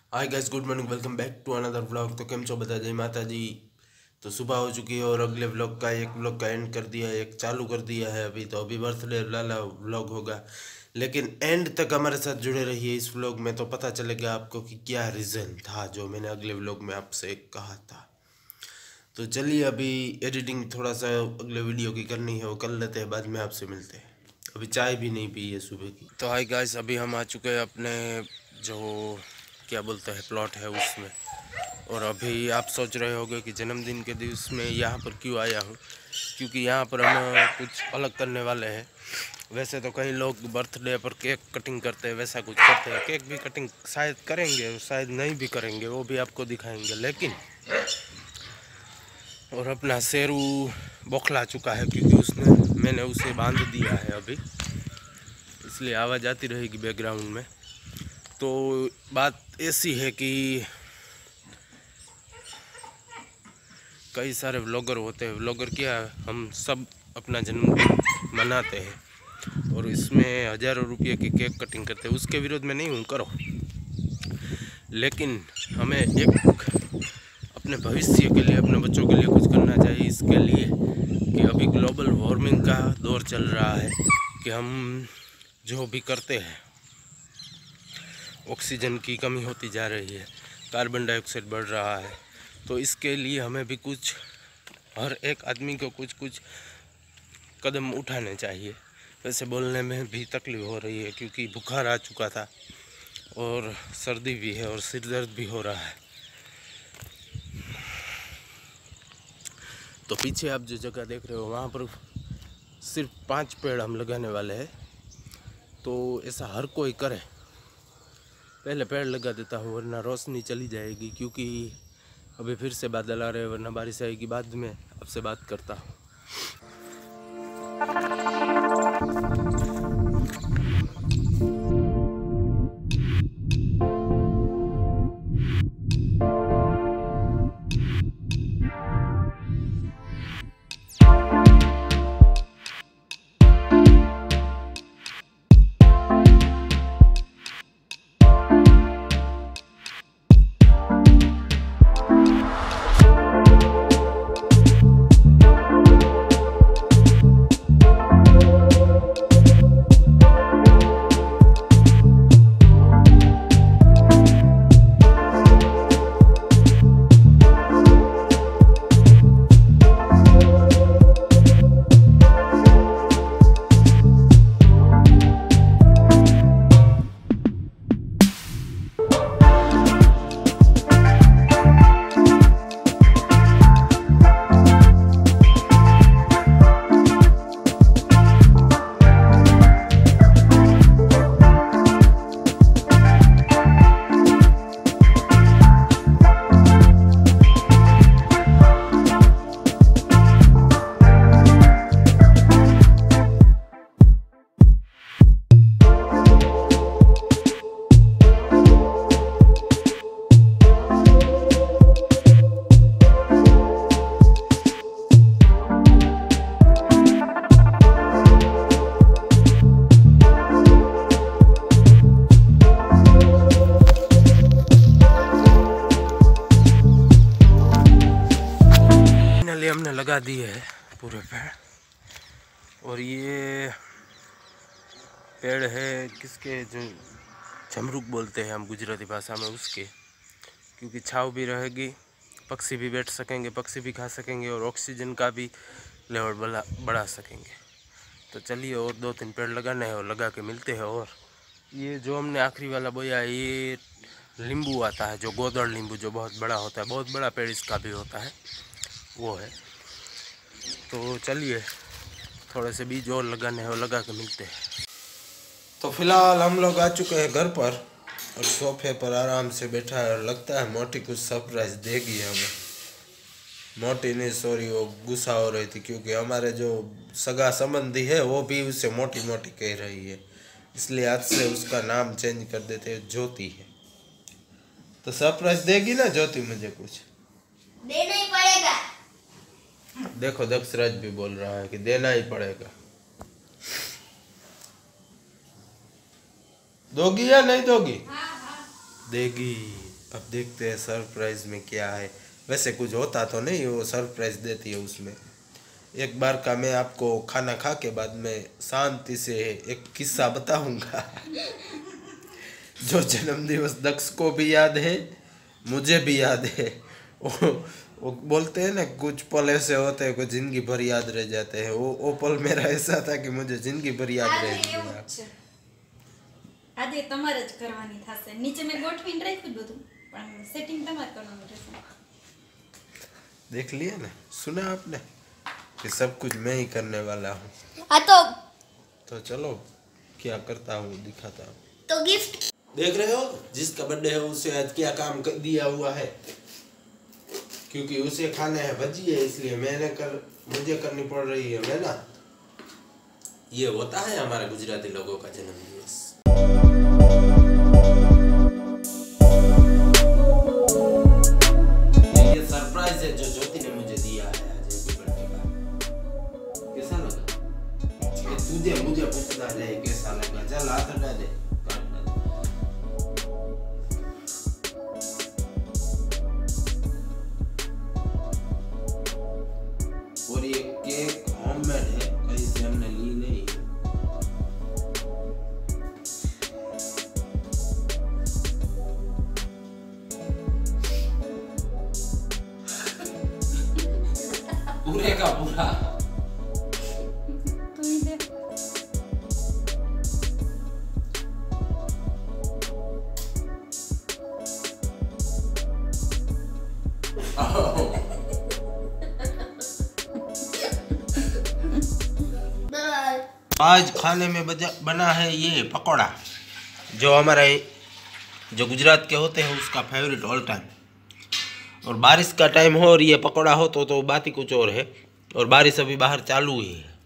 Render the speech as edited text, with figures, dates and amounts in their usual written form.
Hi guys, good morning, welcome back to another vlog. तो केम छो बता, जय माता जी। तो सुबह हो चुकी है और अगले व्लॉग का एक व्लॉग का एंड कर दिया है, एक चालू कर दिया है अभी। तो अभी बर्थडे लाला व्लॉग होगा, लेकिन एंड तक हमारे साथ जुड़े रहिए इस व्लॉग में, तो पता चलेगा आपको कि क्या रीज़न था जो मैंने अगले व्लॉग में आपसे कहा था। तो चलिए, अभी एडिटिंग थोड़ा सा अगले वीडियो की करनी है, वो कर लेते हैं, बाद में आपसे मिलते हैं। अभी चाय भी नहीं पी है सुबह की। तो हाय गाइस, अभी हम आ चुके हैं अपने जो क्या बोलते हैं प्लॉट है उसमें। और अभी आप सोच रहे होंगे कि जन्मदिन के दिवस में यहाँ पर क्यों आया हूँ, क्योंकि यहाँ पर हम कुछ अलग करने वाले हैं। वैसे तो कई लोग बर्थडे पर केक कटिंग करते हैं, वैसा कुछ करते हैं। केक भी कटिंग शायद करेंगे, शायद नहीं भी करेंगे, वो भी आपको दिखाएंगे। लेकिन और अपना शेरू बौखला चुका है, क्योंकि मैंने उसे बांध दिया है अभी, इसलिए आवाज़ आती रहेगी बैकग्राउंड में। तो बात ऐसी है कि कई सारे व्लॉगर होते हैं। व्लॉगर क्या, हम सब अपना जन्मदिन मनाते हैं और इसमें हज़ारों रुपये की केक कटिंग करते हैं। उसके विरोध में नहीं हूँ, करो, लेकिन हमें एक अपने भविष्य के लिए, अपने बच्चों के लिए कुछ करना चाहिए। इसके लिए कि अभी ग्लोबल वार्मिंग का दौर चल रहा है, कि हम जो भी करते हैं ऑक्सीजन की कमी होती जा रही है, कार्बन डाइऑक्साइड बढ़ रहा है। तो इसके लिए हमें भी कुछ, हर एक आदमी को कुछ कुछ कदम उठाने चाहिए। वैसे बोलने में भी तकलीफ हो रही है, क्योंकि बुखार आ चुका था और सर्दी भी है और सिर दर्द भी हो रहा है। तो पीछे आप जो जगह देख रहे हो, वहाँ पर सिर्फ 5 पेड़ हम लगाने वाले हैं। तो ऐसा हर कोई करे, पहले पेड़ लगा देता हूँ, वरना रोशनी चली जाएगी। क्योंकि अभी फिर से बादल आ रहे हैं, वरना बारिश आएगी। बाद में आपसे बात करता हूँ। हमने लगा दिए है पूरे पेड़। और ये पेड़ है किसके, जो झमरुक बोलते हैं हम गुजराती भाषा में उसके, क्योंकि छाँव भी रहेगी, पक्षी भी बैठ सकेंगे, पक्षी भी खा सकेंगे और ऑक्सीजन का भी लेवल बढ़ा सकेंगे। तो चलिए, और 2-3 पेड़ लगाने हैं और लगा के मिलते हैं। और ये जो हमने आखिरी वाला बोया, ये नींबू आता है, जो गोदड़ नींबू, जो बहुत बड़ा होता है, बहुत बड़ा पेड़ इसका भी होता है, वो है। तो चलिए, थोड़े से बीज और लगाने हैं और लगा के मिलते हैं। तो फिलहाल हम लोग आ चुके हैं घर पर और सोफे पर आराम से बैठा है। और लगता है मोटी कुछ सरप्राइज देगी हमें। मोटी नहीं, सॉरी, वो गुस्सा हो रही थी, क्योंकि हमारे जो सगा संबंधी है वो भी उसे मोटी मोटी कह रही है, इसलिए आज से उसका नाम चेंज कर देते हैं, ज्योति है। तो सरप्राइज देगी ना ज्योति मुझे कुछ? देना ही पड़ेगा। देखो, दक्षराज भी बोल रहा है कि देना ही पड़ेगा। दोगी या नहीं दोगी? हाँ हाँ। देगी। अब देखते हैं सरप्राइज में क्या है। वैसे कुछ होता तो नहीं, वो सरप्राइज देती है उसमें। एक बार का मैं आपको खाना खा के बाद में शांति से एक किस्सा बताऊंगा जो जन्मदिवस दक्ष को भी याद है, मुझे भी याद है। वो बोलते हैं ना, कुछ पल ऐसे होते हैं, कुछ जिंदगी भर याद रह जाते हैं। वो पल मेरा ऐसा था कि मुझे जिंदगी भर याद रह गया। આજે તમારે જ કરવાની થશે। નીચે મેં ગોઠવીને રાખ્યું બધું, પણ સેટિંગ તમારે કરવાનું રહેશે। देख लिया ना, सुना आपने कि सब कुछ मैं ही करने वाला हूँ। हाँ तो चलो क्या करता हूँ दिखाता हूँ। तो गिफ्ट देख रहे हो, जिसका बर्थडे है उसे आज क्या काम कर दिया हुआ है, क्योंकि उसे खाने है भजिए, इसलिए मुझे करनी पड़ रही है मेहनत। ये होता है हमारे गुजराती लोगों का जन्मदिवस। ये सरप्राइज है जो ज्योति ने मुझे दिया है आज हैप्पी बर्थडे का। कैसा लगा? तुझे मुझे पूछना है कैसा लगा। चल हाथ हटा दे। और ये केक होममेड है, कहीं से हमने ली नहीं। पूरे का पूरा तू ही दे। आज खाने में बना है ये पकौड़ा, जो हमारे जो गुजरात के होते हैं उसका फेवरेट ऑल टाइम। और बारिश का टाइम हो और ये पकौड़ा हो तो बात ही कुछ और है। और बारिश अभी बाहर चालू ही है।